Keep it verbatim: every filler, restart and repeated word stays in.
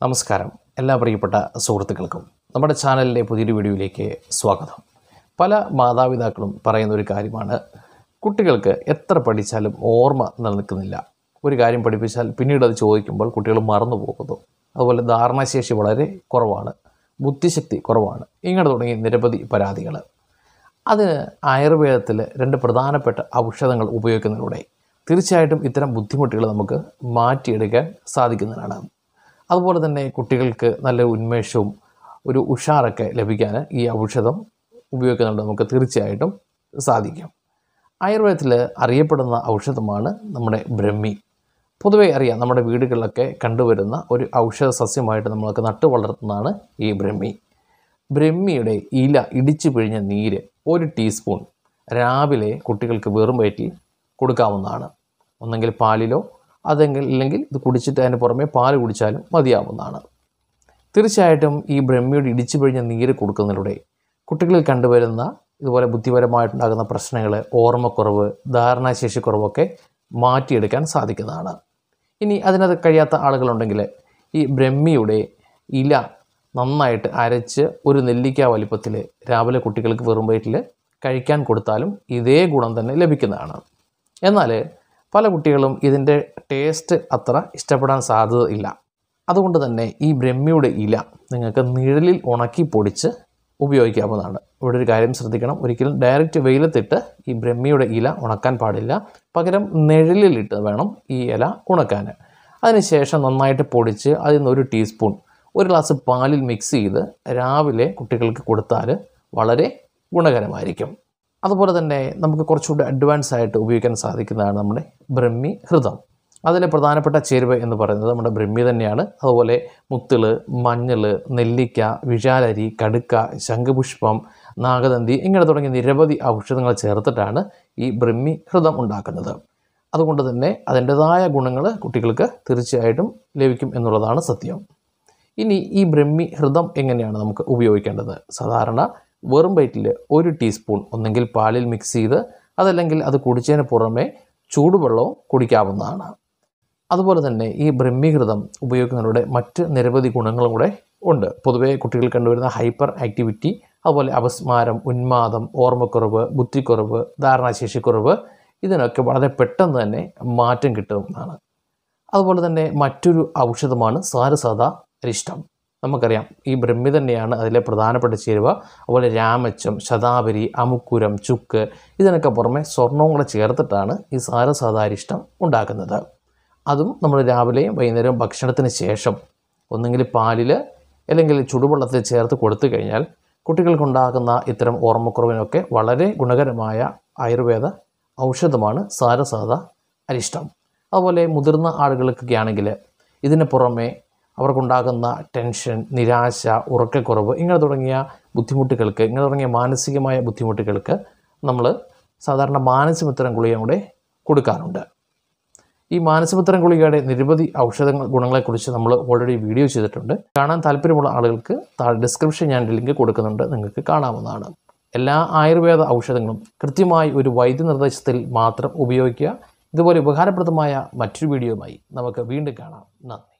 നമസ്കാരം എല്ലാ പ്രിയപ്പെട്ട സുഹൃത്തുക്കൾക്കും നമ്മുടെ ചാനലിലെ പുതിയൊരു വീഡിയോയിലേക്ക് സ്വാഗതം. പല മാതാപിതാക്കളും പറയുന്ന ഒരു കാര്യമാണ്, കുട്ടികൾക്ക് എത്ര പഠിച്ചാലും ഓർമ്മ നിലനിൽക്കുന്നില്ല. ഒരു കാര്യം പഠിപ്പിച്ചാൽ പിന്നീട് അത് ചോദിക്കുമ്പോൾ കുട്ടികൾ മറന്നു പോകുന്നു. അതുപോലെ ധാരണാശേഷി വളരെ കുറവാണ്, ബുദ്ധിശക്തി കുറവാണ്, ഇങ്ങനെ തുടങ്ങി നിരവധി പരാതികൾ. അതിന് ആയുർവേദത്തിൽ രണ്ട് പ്രധാനപ്പെട്ട ഔഷധങ്ങൾ ഉപയോഗിക്കുന്നതിലൂടെ തീർച്ചയായിട്ടും ഇത്തരം ബുദ്ധിമുട്ടുകൾ നമുക്ക് മാറ്റിയെടുക്കാൻ സാധിക്കുന്നതാണ്. അതുപോലെ തന്നെ കുട്ടികൾക്ക് നല്ല ഉന്മേഷവും ഒരു ഉഷാറൊക്കെ ലഭിക്കാൻ ഈ ഔഷധം ഉപയോഗിക്കുന്നുണ്ട് നമുക്ക് തീർച്ചയായിട്ടും സാധിക്കും. ആയുർവേദത്തിൽ അറിയപ്പെടുന്ന ഔഷധമാണ് നമ്മുടെ ബ്രഹ്മി. പൊതുവേ അറിയാം, നമ്മുടെ വീടുകളിലൊക്കെ കണ്ടുവരുന്ന ഒരു ഔഷധ സസ്യമായിട്ട് നമ്മളൊക്കെ നട്ടു വളർത്തുന്നതാണ് ഈ ബ്രഹ്മി. ബ്രഹ്മിയുടെ ഇല ഇടിച്ചു പിഴിഞ്ഞ നീര് ഒരു ടീസ്പൂൺ രാവിലെ കുട്ടികൾക്ക് വെറും വയറ്റിൽ കൊടുക്കാവുന്നതാണ്. ഒന്നെങ്കിൽ പാലിലോ അതെങ്കിൽ ഇല്ലെങ്കിൽ ഇത് കുടിച്ചിട്ട് അതിന് പുറമെ പാൽ കുടിച്ചാലും മതിയാവുന്നതാണ്. തീർച്ചയായിട്ടും ഈ ബ്രഹ്മിയുടെ ഇടിച്ചു പിഴിഞ്ഞ നീര് കൊടുക്കുന്നതിലൂടെ കുട്ടികളിൽ കണ്ടുവരുന്ന ഇതുപോലെ ബുദ്ധിപരമായിട്ടുണ്ടാകുന്ന പ്രശ്നങ്ങൾ, ഓർമ്മക്കുറവ്, ധാരണാശേഷിക്കുറവൊക്കെ മാറ്റിയെടുക്കാൻ സാധിക്കുന്നതാണ്. ഇനി അതിനത് കഴിയാത്ത ആളുകളുണ്ടെങ്കിൽ ഈ ബ്രഹ്മിയുടെ ഇല നന്നായിട്ട് അരച്ച് ഒരു നെല്ലിക്ക വലിപ്പത്തിൽ രാവിലെ കുട്ടികൾക്ക് വെറും വയറ്റിൽ കഴിക്കാൻ കൊടുത്താലും ഇതേ ഗുണം തന്നെ ലഭിക്കുന്നതാണ്. എന്നാൽ പല കുട്ടികളും ഇതിൻ്റെ ടേസ്റ്റ് അത്ര ഇഷ്ടപ്പെടാൻ സാധ്യത ഇല്ല. അതുകൊണ്ട് തന്നെ ഈ ബ്രഹ്മിയുടെ ഇല നിങ്ങൾക്ക് നിഴലിൽ ഉണക്കി പൊടിച്ച് ഉപയോഗിക്കാവുന്നതാണ്. ഇവിടെ ഒരു കാര്യം ശ്രദ്ധിക്കണം, ഒരിക്കലും ഡയറക്റ്റ് വെയിലത്തിട്ട് ഈ ബ്രഹ്മിയുടെ ഇല ഉണക്കാൻ പാടില്ല. പകരം നിഴലിലിട്ട് വേണം ഈ ഇല ഉണക്കാൻ. അതിനുശേഷം നന്നായിട്ട് പൊടിച്ച് അതിൽ നിന്ന് ഒരു ടീസ്പൂൺ ഒരു ഗ്ലാസ് പാലിൽ മിക്സ് ചെയ്ത് രാവിലെ കുട്ടികൾക്ക് കൊടുത്താൽ വളരെ ഗുണകരമായിരിക്കും. അതുപോലെ തന്നെ നമുക്ക് കുറച്ചുകൂടി അഡ്വാൻസ് ആയിട്ട് ഉപയോഗിക്കാൻ സാധിക്കുന്നതാണ് നമ്മുടെ ബ്രഹ്മി ഹൃദം. അതിലെ പ്രധാനപ്പെട്ട ചേരുവ എന്ന് പറയുന്നത് നമ്മുടെ ബ്രഹ്മി തന്നെയാണ്. അതുപോലെ മുത്തിൾ, മഞ്ഞൾ, നെല്ലിക്ക, വിഴാലരി, കടുക്ക, ശംഖുപുഷ്പം, നാഗദന്തി ഇങ്ങനെ തുടങ്ങിയ നിരവധി ഔഷധങ്ങൾ ചേർത്തിട്ടാണ് ഈ ബ്രഹ്മി ഹൃദം ഉണ്ടാക്കുന്നത്. അതുകൊണ്ട് തന്നെ അതിൻ്റെതായ ഗുണങ്ങൾ കുട്ടികൾക്ക് തീർച്ചയായിട്ടും ലഭിക്കും എന്നുള്ളതാണ് സത്യം. ഇനി ഈ ബ്രഹ്മി ഹൃദം എങ്ങനെയാണ് നമുക്ക് ഉപയോഗിക്കേണ്ടത്? സാധാരണ വെറും വയറ്റിൽ ഒരു ടീസ്പൂൺ ഒന്നെങ്കിൽ പാലിൽ മിക്സ് ചെയ്ത് അതല്ലെങ്കിൽ അത് കുടിച്ചതിന് പുറമെ ചൂടുവെള്ളവും കുടിക്കാവുന്നതാണ്. അതുപോലെ തന്നെ ഈ ബ്രഹ്മിഹൃതം ഉപയോഗിക്കുന്നതിലൂടെ മറ്റ് നിരവധി ഗുണങ്ങളും കൂടെ ഉണ്ട്. പൊതുവേ കുട്ടികൾ കണ്ടുവരുന്ന ഹൈപ്പർ ആക്ടിവിറ്റി, അതുപോലെ അപസ്മാരം, ഉന്മാദം, ഓർമ്മക്കുറവ്, ബുദ്ധിക്കുറവ്, ധാരണാശേഷിക്കുറവ് ഇതിനൊക്കെ വളരെ പെട്ടെന്ന് തന്നെ മാറ്റം കിട്ടുന്നതാണ്. അതുപോലെ തന്നെ മറ്റൊരു ഔഷധമാണ് സാരസാദ അരിഷ്ടം. നമുക്കറിയാം, ഈ ബ്രഹ്മി തന്നെയാണ് അതിലെ പ്രധാനപ്പെട്ട ചേരുവ. അതുപോലെ രാമച്ചം, ശതാവരി, അമുക്കുരം, ചുക്ക് ഇതിനൊക്കെ പുറമെ സ്വർണ്ണവും കൂടെ ചേർത്തിട്ടാണ് ഈ സാരസാധാരിഷ്ടം ഉണ്ടാക്കുന്നത്. അതും നമ്മൾ രാവിലെയും വൈകുന്നേരവും ഭക്ഷണത്തിന് ശേഷം ഒന്നെങ്കിൽ പാലിൽ അല്ലെങ്കിൽ ചുടുവെള്ളത്തിൽ ചേർത്ത് കൊടുത്തു കഴിഞ്ഞാൽ കുട്ടികൾക്കുണ്ടാകുന്ന ഇത്തരം ഓർമ്മക്കുറവിനൊക്കെ വളരെ ഗുണകരമായ ആയുർവേദ ഔഷധമാണ് സാരസാദ അരിഷ്ടം. അതുപോലെ മുതിർന്ന ആളുകൾക്കൊക്കെ ആണെങ്കിൽ ഇതിന് പുറമെ അവർക്കുണ്ടാകുന്ന ടെൻഷൻ, നിരാശ, ഉറക്കക്കുറവ് ഇങ്ങനെ തുടങ്ങിയ ബുദ്ധിമുട്ടുകൾക്ക് ഇങ്ങനെ തുടങ്ങിയ മാനസികമായ ബുദ്ധിമുട്ടുകൾക്ക് നമ്മൾ സാധാരണ മാനസപുത്രം ഗുളിക കൂടെ കൊടുക്കാറുണ്ട്. ഈ മാനസപുത്രം ഗുളികയുടെ നിരവധി ഔഷധ ഗുണങ്ങളെക്കുറിച്ച് നമ്മൾ ഓൾറെഡി വീഡിയോ ചെയ്തിട്ടുണ്ട്. കാണാൻ താല്പര്യമുള്ള ആളുകൾക്ക് താഴെ ഡിസ്ക്രിപ്ഷൻ ഞാൻ ലിങ്ക് കൊടുക്കുന്നുണ്ട്, നിങ്ങൾക്ക് കാണാവുന്നതാണ്. എല്ലാ ആയുർവേദ ഔഷധങ്ങളും കൃത്യമായി ഒരു വൈദ്യനിർദ്ദേശത്തിൽ മാത്രം ഉപയോഗിക്കുക. ഇതുപോലെ ഉപകാരപ്രദമായ മറ്റൊരു വീഡിയോയുമായി നമുക്ക് വീണ്ടും കാണാം. നന്ദി.